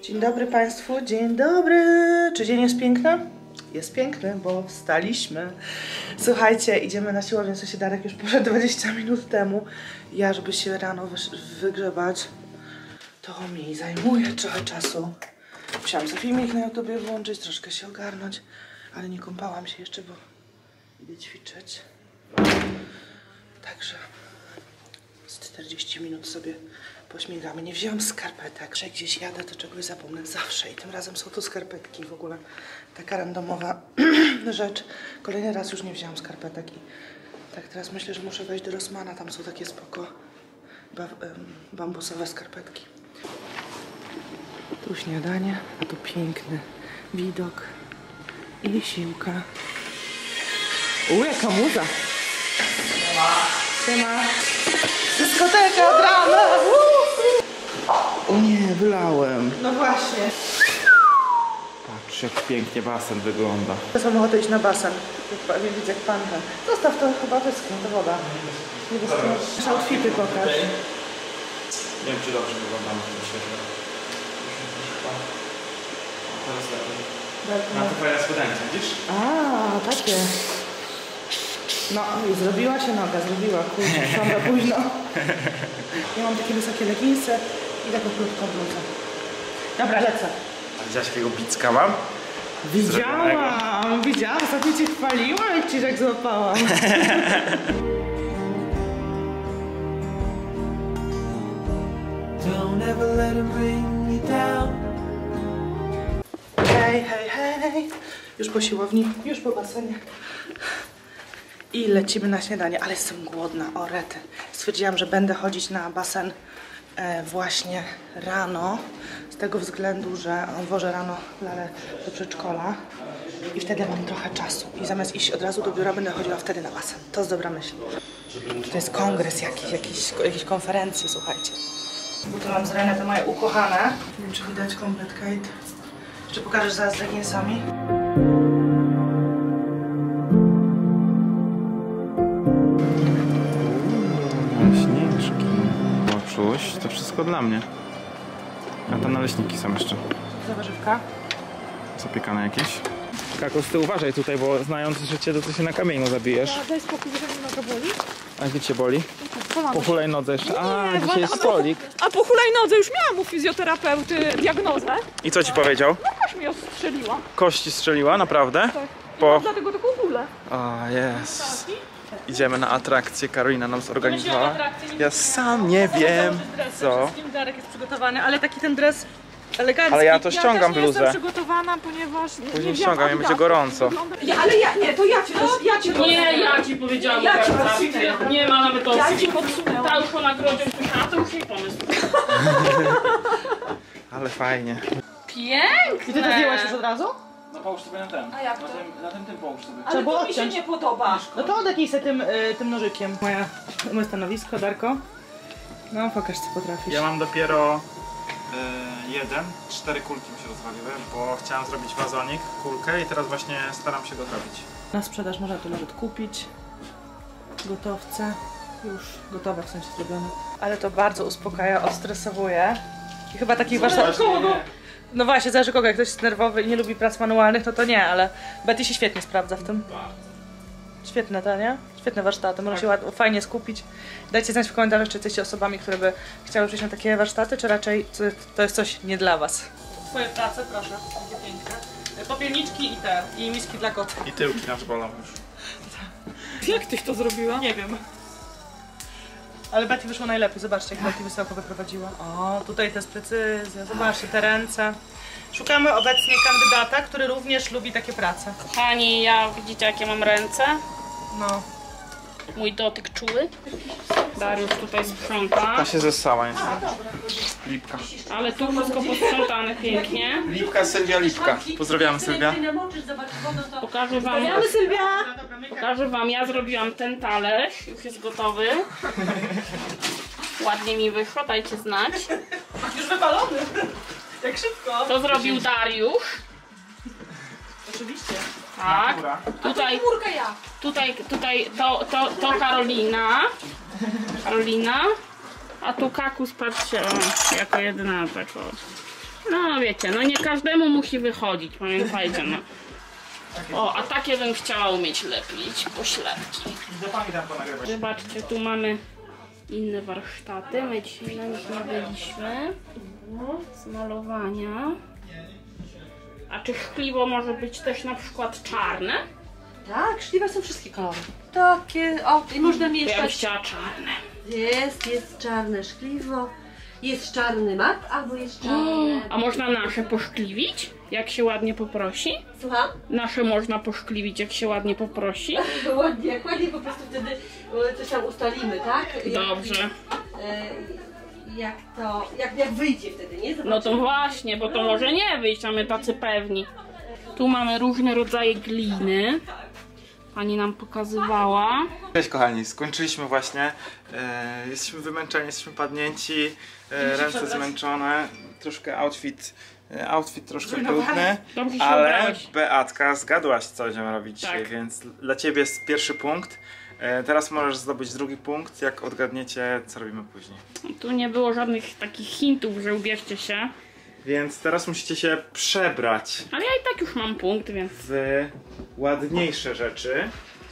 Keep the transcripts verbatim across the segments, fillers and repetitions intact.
Dzień dobry Państwu, dzień dobry. Czy dzień jest piękny? Jest piękny, bo wstaliśmy. Słuchajcie, idziemy na siłownię, w sensie Darek już poszedł dwadzieścia minut temu. Ja, żeby się rano wygrzebać, to mi zajmuje trochę czasu. Musiałam sobie filmik na YouTubie włączyć, troszkę się ogarnąć, ale nie kąpałam się jeszcze, bo idę ćwiczyć. Także z czterdzieści minut sobie pośmigamy. Nie wziąłam skarpetek. Jak gdzieś jadę, to czegoś zapomnę zawsze. I tym razem są to skarpetki. W ogóle taka randomowa rzecz. Kolejny raz już nie wziąłam skarpetek. I tak teraz myślę, że muszę wejść do Rossmana. Tam są takie spoko ba bambusowe skarpetki. Tu śniadanie, a tu piękny widok i siłka. U, jaka muza! Siema! Siema! Dyskoteka od rana! O nie, wylałem. No właśnie. Patrz, jak pięknie basen wygląda. Ja mam ochotę iść na basen. Nie widzę jak pan ten. Zostaw to, chyba wyschnie, to woda. Nie wyschnie. Outfity pokaż. Nie wiem, czy dobrze wyglądamy w tym świetle. Teraz lepiej. Na to fajne spodenki, widzisz? A, takie. No, i zrobiła się noga, zrobiła, kurczę, szłam za późno. Ja mam takie wysokie leginsy i taką krótką bluzę. Dobra, lecę. A widziałaś jakiego bicka mam? Widziałam, widziałam, ostatnio cię chwaliłam, jak ci tak złapałam. Hej, hej, hej. Już po siłowni, już po basenie. I lecimy na śniadanie, ale jestem głodna, o rety. Stwierdziłam, że będę chodzić na basen e, właśnie rano, z tego względu, że wożę rano Lalę do przedszkola i wtedy mam trochę czasu. I zamiast iść od razu do biura, będę chodziła wtedy na basen. To jest dobra myśl. To jest kongres jakiś, jakiś, jakieś konferencje, słuchajcie. Buty mam z René, te moje ukochane. Nie wiem, czy widać komplet Kate. Jeszcze pokażesz zaraz z leginsami. To wszystko dla mnie. A tam naleśniki są jeszcze. Za warzywka. Zapiekane jakieś. Kakos, ty uważaj tutaj, bo znając życie, to ty się na kamieniu zabijesz. A daj spokój, że mnie noga boli. A gdzie cię boli? Kolano. Po hulajnodze jeszcze. A, nie, dzisiaj jest stolik. A po hulajnodze już miałam u fizjoterapeuty diagnozę. I co ci powiedział? No też mi ostrzeliła. Kości strzeliła, naprawdę? Tak. Po... Dlatego taką gulę. O, jest. Idziemy na atrakcję, Karolina nam zorganizowała. Ja sam nie wiem, co. Darek jest przygotowany, ale taki ten dres elegancki. Ale ja to ściągam ja też nie bluzę. jestem przygotowana, ponieważ... Nie, Później nie ściągam, jak będzie gorąco. Ja, ale ja nie, to ja ci to, ja ci to Nie, ja ci powiedziałam, ja ci ja nie ma nawet opcji. Ja ci podsunęłam. Ta już po nagrodzie usłyszała, to już jej pomysł. Ale fajnie. Piękne! I ty to zdjęłaś już od razu? No połóż sobie na ten. A jak to? Na tym, na tym, tym połóż sobie. Ale to mi się nie podoba. No to odetnij sobie tym, y, tym nożykiem. Moja, moje stanowisko, Darko. No, pokaż co potrafisz. Ja mam dopiero y, jeden, cztery kulki mi się rozwaliły, bo chciałam zrobić wazonik, kulkę i teraz właśnie staram się go zrobić. Na sprzedaż można to nawet kupić. Gotowce. Już gotowe, w sensie zrobione. Ale to bardzo uspokaja, odstresowuje. I chyba takich warsztatów... No właśnie, zależy kogo, jak ktoś jest nerwowy i nie lubi prac manualnych, no to nie, ale Betty się świetnie sprawdza w tym. Świetne to, nie? Świetne warsztaty, można się ład, fajnie skupić. Dajcie znać w komentarzach, czy jesteście osobami, które by chciały przyjść na takie warsztaty, czy raczej to jest coś nie dla was. Swoje prace, proszę, takie piękne. Popielniczki i te, i miski dla kota. I tyłki nasz bolą już. Jak tyś to zrobiła? Nie wiem. Ale Betty wyszło najlepiej, zobaczcie jak Betty wysoko wyprowadziła. O, tutaj to jest precyzja, zobaczcie te ręce. Szukamy obecnie kandydata, który również lubi takie prace. Kochani, ja widzicie jakie mam ręce? No. Mój dotyk czuły. Dariusz tutaj sprząta. Ta się zessała niestety. Lipka. Ale tu wszystko posprzątane pięknie. Lipka, Sylwia Lipka. Pozdrawiamy Sylwia. Pokażę wam, Sylwia! pokażę wam, ja zrobiłam ten talerz, już jest gotowy. Ładnie mi wyszło, dajcie znać. Już wypalony. Jak szybko. To zrobił Dariusz. Oczywiście. Tak. Tutaj, tutaj, tutaj to, to, to Karolina. Karolina. A tu kakus, patrzcie, o, jako jedyna tak o. No wiecie, no nie każdemu musi wychodzić, pamiętajcie, no. O, a takie bym chciała umieć lepić, pośladki. Do pani tam ponagrywać. Zobaczcie, tu mamy inne warsztaty, my dzisiaj na nich nie byliśmy. Z malowania. A czy szkliwo może być też na przykład czarne? Tak, szkliwe są wszystkie kolory. Takie, o, i można To ja bym mieszać. chciała czarne. Jest, jest czarne szkliwo, jest czarny mat, albo jest czarne... A można nasze poszkliwić, jak się ładnie poprosi? Słucham? Nasze można poszkliwić, jak się ładnie poprosi? Ładnie, jak ładnie po prostu wtedy e, coś tam ustalimy, tak? Jak, Dobrze. E, jak to, jak, jak wyjdzie wtedy, nie? Zobaczymy. No to właśnie, bo to może nie wyjść, a my tacy pewni. Tu mamy różne rodzaje gliny. Pani nam pokazywała. Cześć kochani, skończyliśmy właśnie. E, jesteśmy wymęczeni, jesteśmy padnięci, e, ręce zmęczone, troszkę outfit, e, outfit troszkę brudny, Dobrze się ale ubrałaś. Beatka, zgadłaś co będziemy robić dzisiaj, Tak. więc dla ciebie jest pierwszy punkt. E, teraz możesz zdobyć drugi punkt, jak odgadniecie co robimy później. Tu nie było żadnych takich hintów, że ubierzcie się. Więc teraz musicie się przebrać Ale ja i tak już mam punkt, więc... w ładniejsze rzeczy.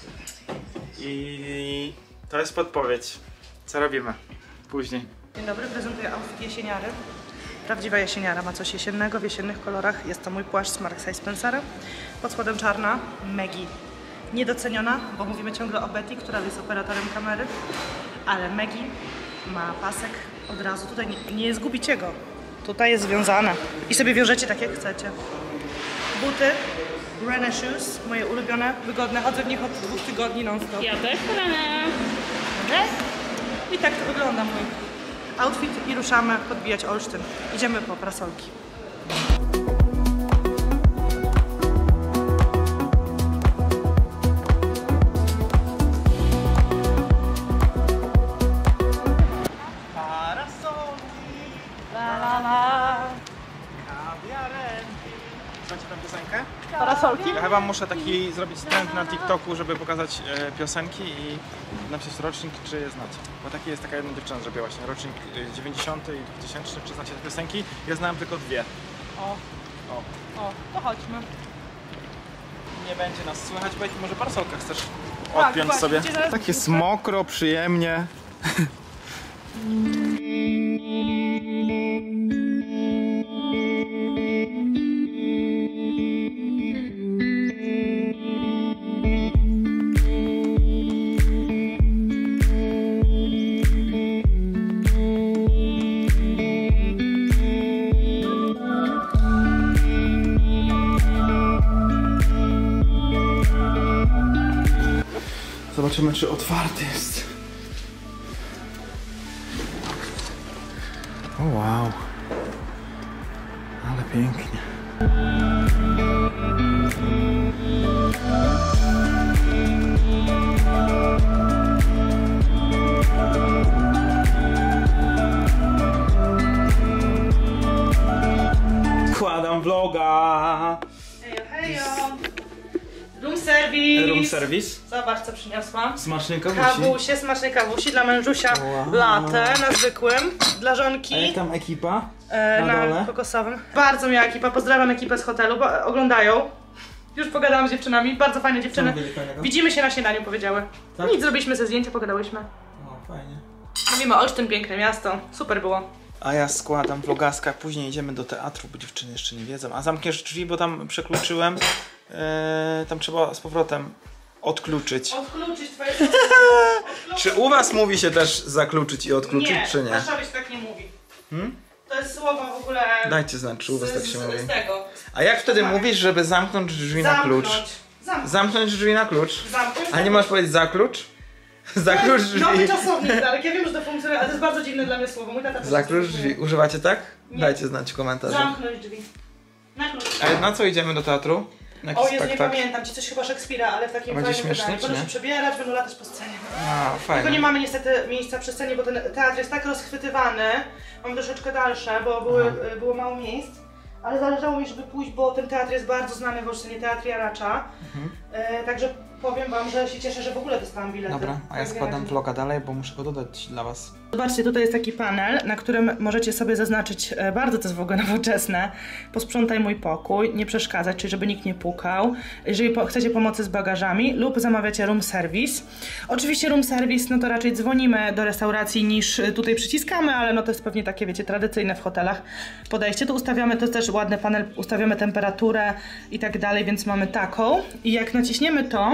I to jest podpowiedź. Co robimy później? Dzień dobry, prezentuję outfit jesieniary. Prawdziwa jesieniara, ma coś jesiennego w jesiennych kolorach. Jest to mój płaszcz z Marksa i Spencera. Pod spodem czarna, Maggie. Niedoceniona, bo mówimy ciągle o Betty, która jest operatorem kamery. Ale Maggie ma pasek od razu. Tutaj nie, nie zgubicie go. Tutaj jest związane. I sobie wiążecie tak jak chcecie. Buty, Rene Shoes, moje ulubione, wygodne. Chodzę w nich od dwóch tygodni non-stop. Ja też, Helena. Nie? I tak to wygląda mój outfit i ruszamy podbijać Olsztyn. Idziemy po parasolki. Parasolki, la la la, kawiarenki. Znacie tę piosenkę? Parasolki? Ja chyba muszę taki zrobić trend na TikToku, żeby pokazać e, piosenki i napisać rocznik, czy je znacie. Bo taki jest taka jedna dziewczyna, że właśnie rocznik e, dziewięćdziesiąty i dwutysięczny, czy znacie te piosenki? Ja znałem tylko dwie. O, O, o, to chodźmy. nie będzie nas słychać, bo może parasolka chcesz Tak, odpiąć właśnie, sobie. gdzie zaraz- Tak jest mokro, przyjemnie. Zobaczymy, czy otwarty jest. O wow. Ale pięknie. Wkładam vloga. Hejo, hejo. Room service. Room service. Zobacz, co przyniosłam. Smacznej kawusi. Kawusie, smacznej kawusi dla mężusia. Wow. Latte na zwykłym. Dla A żonki jak tam ekipa? e, na na dole? kokosowym. Bardzo miła ekipa. Pozdrawiam ekipę z hotelu, bo oglądają. Już pogadałam z dziewczynami. Bardzo fajne dziewczyny. Co mówili fajnego? Widzimy się na śniadaniu, powiedziały. Tak? Nic, zrobiliśmy ze zdjęcia, pogadałyśmy. O, fajnie. Mówimy Olsztyn, piękne miasto. Super było. A ja składam vlogaska, później idziemy do teatru, bo dziewczyny jeszcze nie wiedzą. A zamkniesz drzwi, bo tam przekluczyłem. Eee, tam trzeba z powrotem odkluczyć. Odkluczyć twoje... Czy u was mówi się też zakluczyć i odkluczyć, nie, czy nie? Warszawie się tak nie mówi. Hmm? To jest słowo w ogóle... Dajcie znać, czy u was z, tak się z, mówi. z tego. A jak wtedy mówisz, żeby zamknąć drzwi na klucz? Zamknąć. Zamknąć. Zamknąć drzwi na klucz? Zamknąć. A nie możesz powiedzieć zaklucz? Zaklucz drzwi. Nowy czasownik, Darek. Ja wiem, że to funkcjonuje, ale to jest bardzo dziwne dla mnie słowo. Mój tata też Zaklucz to drzwi. Używacie tak? Nie. Dajcie znać w komentarzu. Zamknąć drzwi. Na klucz. A na co idziemy do teatru? Na O jakiś Jezu, nie spektakl? pamiętam. Ci coś chyba Szekspira, ale w takim Będzie fajnym śmiesznie, wydaniu. czy Będą nie? się przebierać, będą latać po scenie. A, Tylko fajnie. nie mamy niestety miejsca przy scenie, bo ten teatr jest tak rozchwytywany. Mam troszeczkę dalsze, bo były, było mało miejsc. Ale zależało mi, żeby pójść, bo ten teatr jest bardzo znany w Olsztynie, Teatr Jaracza. Mhm. E, także powiem wam, że się cieszę, że w ogóle dostałam bilety. Dobra, a ja Tak, składam razie. vloga dalej, bo muszę go dodać dla was. Zobaczcie, tutaj jest taki panel, na którym możecie sobie zaznaczyć, bardzo to jest w ogóle nowoczesne, posprzątaj mój pokój, nie przeszkadzać, czyli żeby nikt nie pukał, jeżeli po, chcecie pomocy z bagażami lub zamawiacie room service. Oczywiście room service, no to raczej dzwonimy do restauracji niż tutaj przyciskamy, ale no to jest pewnie takie, wiecie, tradycyjne w hotelach podejście. Tu ustawiamy, to jest też ładny panel, ustawiamy temperaturę i tak dalej, więc mamy taką. I jak naciśniemy to,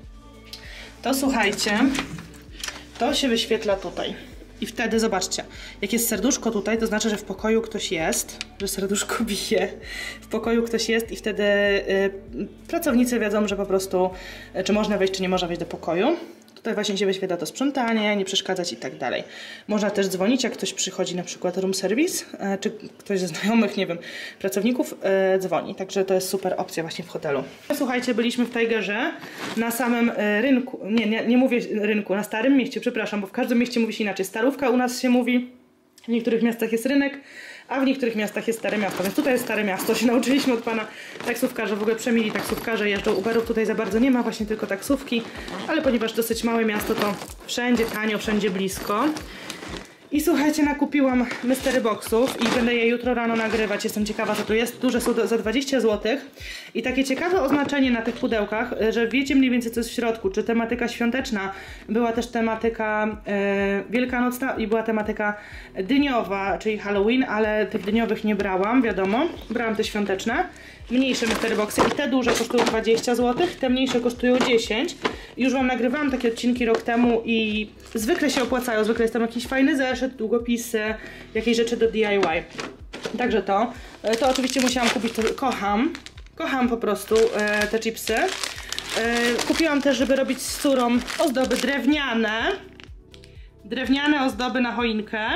to słuchajcie, to się wyświetla tutaj. I wtedy zobaczcie, jak jest serduszko tutaj, to znaczy, że w pokoju ktoś jest, że serduszko bije, w pokoju ktoś jest i wtedy y, pracownicy wiedzą, że po prostu, y, czy można wejść, czy nie można wejść do pokoju. Tutaj właśnie się wyświetla to sprzątanie, nie przeszkadzać i tak dalej. Można też dzwonić, jak ktoś przychodzi, na przykład room service, y, czy ktoś ze znajomych, nie wiem, pracowników y, dzwoni. Także to jest super opcja właśnie w hotelu. Słuchajcie, byliśmy w Tigerze na samym y, rynku, nie, nie, nie mówię rynku, na Starym Mieście, przepraszam, bo w każdym mieście mówi się inaczej. Starówka u nas się mówi, w niektórych miastach jest rynek, a w niektórych miastach jest Stare Miasto, więc tutaj jest Stare Miasto. Się nauczyliśmy od pana taksówkarza, w ogóle przemili taksówkarze, jeżdżą Uberów, tutaj za bardzo nie ma, właśnie tylko taksówki, ale ponieważ dosyć małe miasto, to wszędzie tanio, wszędzie blisko. I słuchajcie, nakupiłam mystery boxów i będę je jutro rano nagrywać. Jestem ciekawa, co tu jest. Duże są za dwadzieścia złotych. I takie ciekawe oznaczenie na tych pudełkach, że wiecie mniej więcej, co jest w środku. Czy tematyka świąteczna, była też tematyka e, wielkanocna i była tematyka dyniowa, czyli Halloween, ale tych dyniowych nie brałam, wiadomo. Brałam te świąteczne. Mniejsze mystery boxy i te duże kosztują dwadzieścia złotych, te mniejsze kosztują dziesięć. Już wam nagrywałam takie odcinki rok temu i zwykle się opłacają, zwykle jest tam jakiś fajny zeszyt, długopisy, jakieś rzeczy do D I Y. Także to. To oczywiście musiałam kupić, to kocham, kocham po prostu e, te chipsy. E, kupiłam też, żeby robić z córą ozdoby drewniane. Drewniane ozdoby na choinkę.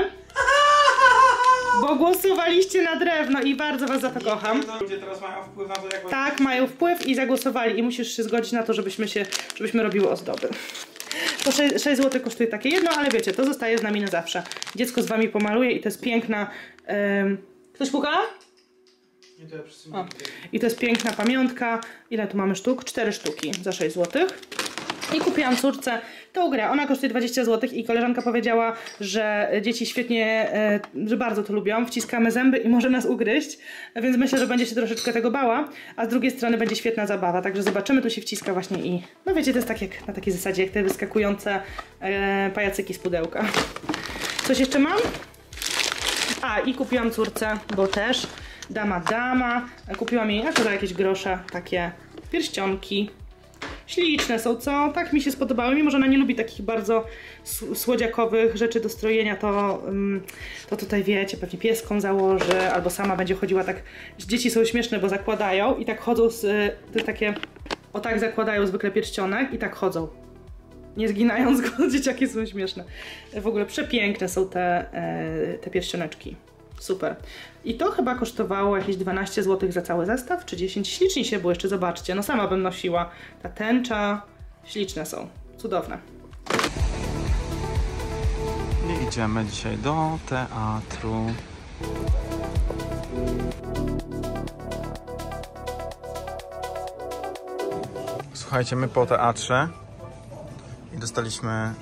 Bo głosowaliście na drewno i bardzo was za to kocham. Ludzie teraz mają wpływ na to, jak... Tak, mają wpływ i zagłosowali i musisz się zgodzić na to, żebyśmy się, żebyśmy robiły ozdoby. To sześć złotych kosztuje takie jedno, ale wiecie, to zostaje z nami na zawsze. Dziecko z wami pomaluje i to jest piękna... Um... Ktoś puka? Nie, to ja wszyscy O. I to jest piękna pamiątka. Ile tu mamy sztuk? Cztery sztuki za sześć złotych. I kupiłam córce tą grę. Ona kosztuje dwadzieścia złotych i koleżanka powiedziała, że dzieci świetnie, że bardzo to lubią. Wciskamy zęby i może nas ugryźć, więc myślę, że będzie się troszeczkę tego bała, a z drugiej strony będzie świetna zabawa. Także zobaczymy, tu się wciska właśnie i... No wiecie, to jest tak jak na takiej zasadzie, jak te wyskakujące e, pajacyki z pudełka. Coś jeszcze mam? A, i kupiłam córce, bo też dama dama. Kupiłam jej, jako za jakieś grosze, takie pierścionki. Śliczne są, co? Tak mi się spodobały, mimo że ona nie lubi takich bardzo słodziakowych rzeczy do strojenia, to, to tutaj wiecie, pewnie pieską założy, albo sama będzie chodziła tak. Dzieci są śmieszne, bo zakładają i tak chodzą z, to takie, o tak zakładają zwykle pierścionek i tak chodzą. Nie zginając go, dzieciaki są śmieszne. W ogóle przepiękne są te, te pierścioneczki. Super. I to chyba kosztowało jakieś dwanaście złotych za cały zestaw, czy dziesięć. Ślicznie się było, jeszcze zobaczcie. No sama bym nosiła. Ta tęcza. Śliczne są. Cudowne. I idziemy dzisiaj do teatru. Słuchajcie, my po teatrze i dostaliśmy...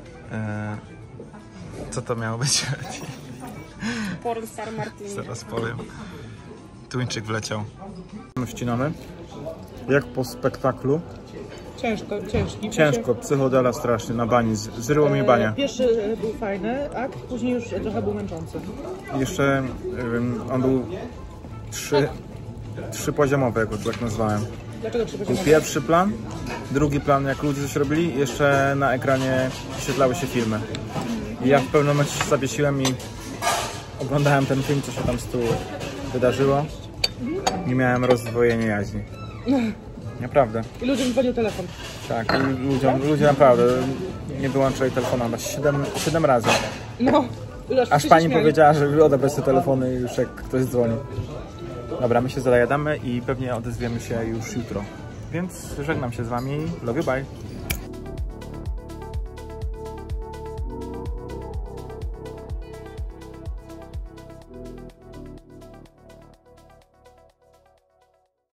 Yy, co to miało być? Pornstar Martini. Zaraz powiem. Tuńczyk wleciał. My wcinamy. Jak po spektaklu. Ciężko, ciężki. Ciężko, psychodela strasznie, na bani. Zryło mnie bania. Pierwszy był fajny akt, później już trochę był męczący. Jeszcze um, on był trzy, trzypoziomowy, jak go tak nazwałem. Dlaczego trzy Był poziomy? pierwszy plan, drugi plan, jak ludzie coś robili, jeszcze na ekranie wyświetlały się filmy. I ja w pewnym momencie się zawiesiłem i oglądałem ten film, co się tam z tyłu wydarzyło. Nie miałem rozdwojenia jaźni. Naprawdę. I ludziom dzwonił telefon. Tak, i ludziom, ludzie naprawdę nie wyłączali telefonu, chyba siedem razy. No. Aż pani powiedziała, żeby odebrać te telefony już jak ktoś dzwoni. Dobra, my się zajadamy i pewnie odezwiemy się już jutro. Więc żegnam się z wami. Love you, bye.